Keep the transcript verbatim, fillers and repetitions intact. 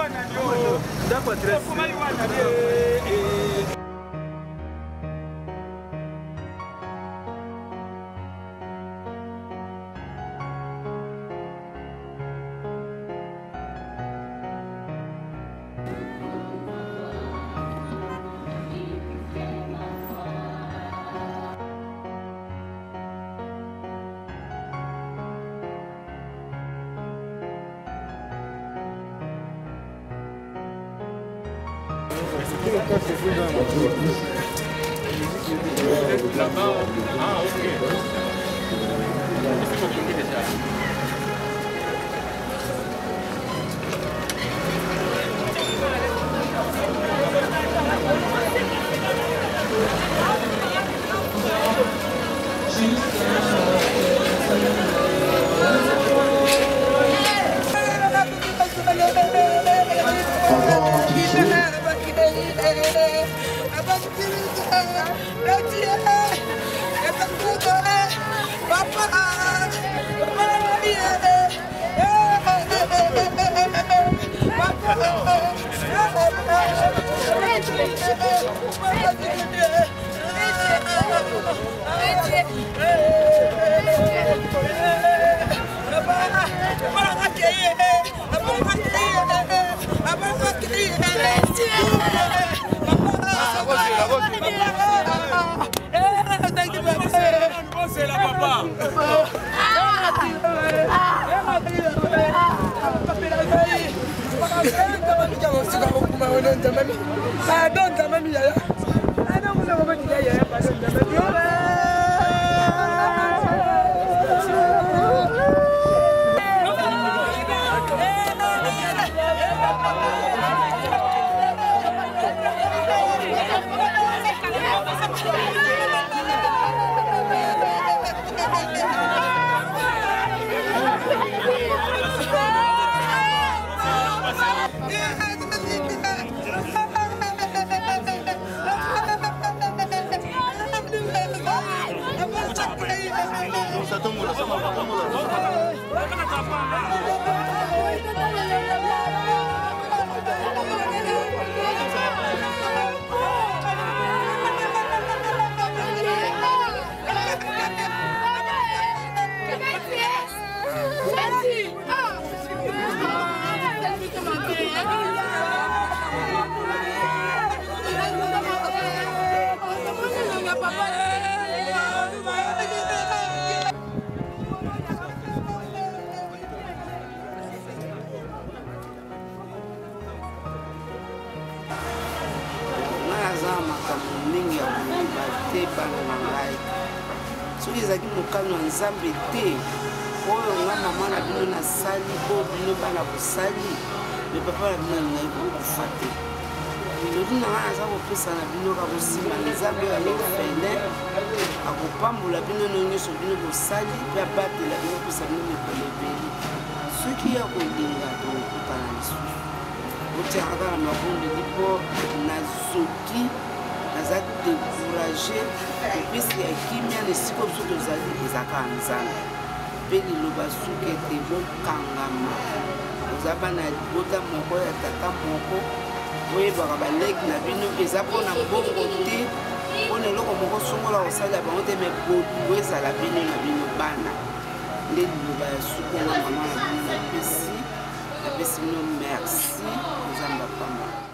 D'accord, très bien. Là-bas, ah ok. C'est compliqué déjà. soki ezalaki mokano ya nzambe te oyo nga mama na bino nasali po bino bana kosali me papa na bino alingai kokufa te lelo na nga naza kopesa na bino ka kosimba nzambe aleki fele akopambola bino no nyonso bino kosali mpe abatela bino kopesa bino mikolo ebele soki ya kolinga tokokutana lisusu otiaka kaka na mabondeli mpo nazoki naza découragé epesi ya kimia na esika biso tozali ezaka ya nzambe mpe liloba suki ete bokangama oza bana ya libota moko ya tata moko oyebaka baleki na bino eza mpona mbongo te mpona eloko moko songola kosalela bango te me bolingo ezala bino na bino bana nde liloba ya suki nga mama na bino napesi napesi bino merci nzambe apamba